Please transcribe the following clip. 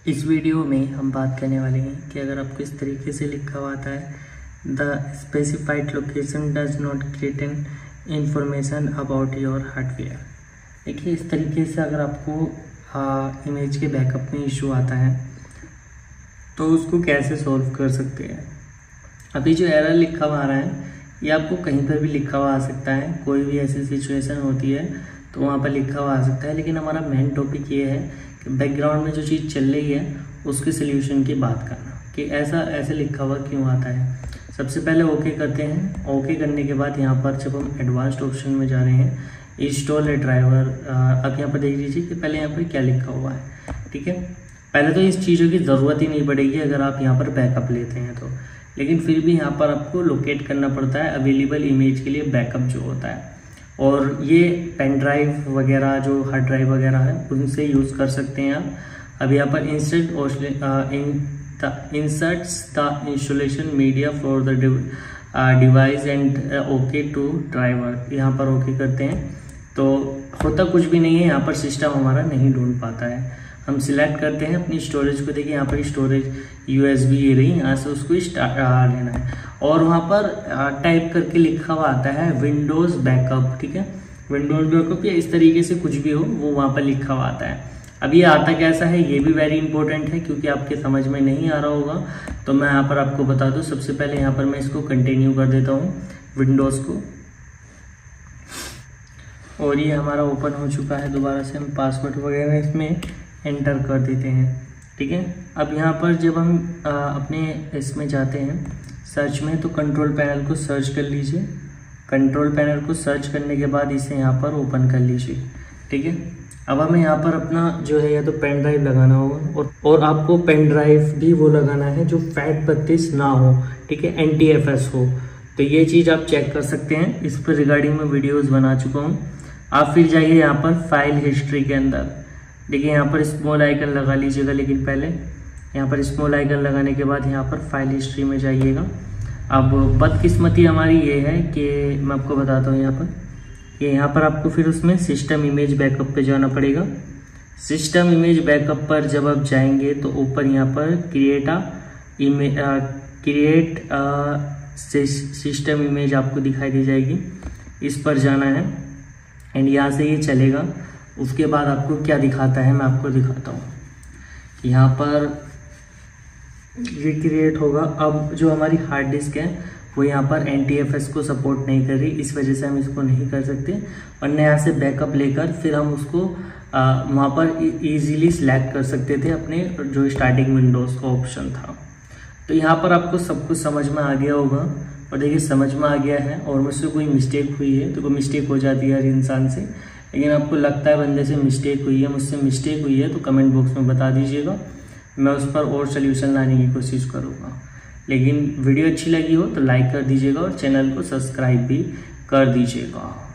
इस वीडियो में हम बात करने वाले हैं कि अगर आपको इस तरीके से लिखा हुआ आता है the specified location does not get an information about your hardware. देखिए इस तरीके से अगर आपको इमेज के बैकअप में इशू आता है तो उसको कैसे सॉल्व कर सकते हैं। अभी जो एरर लिखा हुआ आ रहा है ये आपको कहीं पर भी लिखा हुआ आ सकता है, कोई भी ऐसी सिचुएशन होती है तो वहाँ पर लिखा हुआ आ सकता है। लेकिन हमारा मेन टॉपिक ये है कि बैकग्राउंड में जो चीज़ चल रही है उसके सोल्यूशन की बात करना कि ऐसा ऐसे लिखा हुआ क्यों आता है। सबसे पहले ओके करते हैं। ओके करने के बाद यहाँ पर जब हम एडवांस्ड ऑप्शन में जा रहे हैं इंस्टॉल ए ड्राइवर, अब यहाँ पर देख लीजिए कि पहले यहाँ पर क्या लिखा हुआ है। ठीक है, पहले तो इस चीज़ों की ज़रूरत ही नहीं पड़ेगी अगर आप यहाँ पर बैकअप लेते हैं तो, लेकिन फिर भी यहाँ पर आपको लोकेट करना पड़ता है अवेलेबल इमेज के लिए बैकअप जो होता है। और ये पेन ड्राइव वगैरह जो हार्ड ड्राइव वगैरह है उनसे यूज़ कर सकते हैं आप। अब यहाँ पर inserts the installation media for the device and okay to driver, यहाँ पर ओके करते हैं तो होता कुछ भी नहीं है, यहाँ पर सिस्टम हमारा नहीं ढूंढ पाता है। हम सिलेक्ट करते हैं अपनी स्टोरेज को, देखिए यहाँ पर स्टोरेज USB ये रही, यहाँ से उसको लेना है और वहाँ पर टाइप करके लिखा हुआ आता है विंडोज़ बैकअप। ठीक है, विंडोज़ बैकअप या इस तरीके से कुछ भी हो वो वहाँ पर लिखा हुआ आता है। अब ये आता कैसा है ये भी वेरी इंपॉर्टेंट है क्योंकि आपके समझ में नहीं आ रहा होगा तो मैं यहाँ पर आपको बता दूँ। सबसे पहले यहाँ पर मैं इसको कंटिन्यू कर देता हूँ विंडोज़ को, और ये हमारा ओपन हो चुका है। दोबारा से हम पासवर्ड वगैरह इसमें एंटर कर देते हैं। ठीक है, अब यहाँ पर जब हम अपने इसमें जाते हैं सर्च में तो कंट्रोल पैनल को सर्च कर लीजिए। कंट्रोल पैनल को सर्च करने के बाद इसे यहाँ पर ओपन कर लीजिए। ठीक है, अब हमें यहाँ पर अपना जो है या तो पेन ड्राइव लगाना होगा और आपको पेन ड्राइव भी वो लगाना है जो FAT32 ना हो। ठीक है, NTFS हो। तो ये चीज़ आप चेक कर सकते हैं, इस पर रिगार्डिंग मैं वीडियोज़ बना चुका हूँ। आप फिर जाइए यहाँ पर फाइल हिस्ट्री के अंदर, देखिए यहाँ पर स्मॉल आइकन लगा लीजिएगा, लेकिन पहले यहाँ पर स्मॉल आइकन लगाने के बाद यहाँ पर फाइल हिस्ट्री में जाइएगा। अब बदकिस्मती हमारी ये है कि मैं आपको बताता हूँ यहाँ पर कि यहाँ पर आपको फिर उसमें सिस्टम इमेज बैकअप पे जाना पड़ेगा। सिस्टम इमेज बैकअप पर जब आप जाएंगे तो ऊपर यहाँ पर क्रिएट सिस्टम इमेज आपको दिखाई दी जाएगी, इस पर जाना है एंड यहाँ से ये चलेगा। उसके बाद आपको क्या दिखाता है मैं आपको दिखाता हूँ। यहाँ पर ये क्रिएट होगा। अब जो हमारी हार्ड डिस्क है वो यहाँ पर NTFS को सपोर्ट नहीं कर रही, इस वजह से हम इसको नहीं कर सकते। वरना यहाँ से बैकअप लेकर फिर हम उसको वहाँ पर इजीली सिलेक्ट कर सकते थे अपने जो स्टार्टिंग विंडोज़ का ऑप्शन था। तो यहाँ पर आपको सब कुछ समझ में आ गया होगा और देखिए समझ में आ गया है। और मुझसे कोई मिस्टेक हुई है तो कोई मिस्टेक हो जाती है हर इंसान से, लेकिन आपको लगता है बंदे से मिस्टेक हुई है, मुझसे मिस्टेक हुई है तो कमेंट बॉक्स में बता दीजिएगा, मैं उस पर और सोल्यूशन लाने की कोशिश करूँगा। लेकिन वीडियो अच्छी लगी हो तो लाइक कर दीजिएगा और चैनल को सब्सक्राइब भी कर दीजिएगा।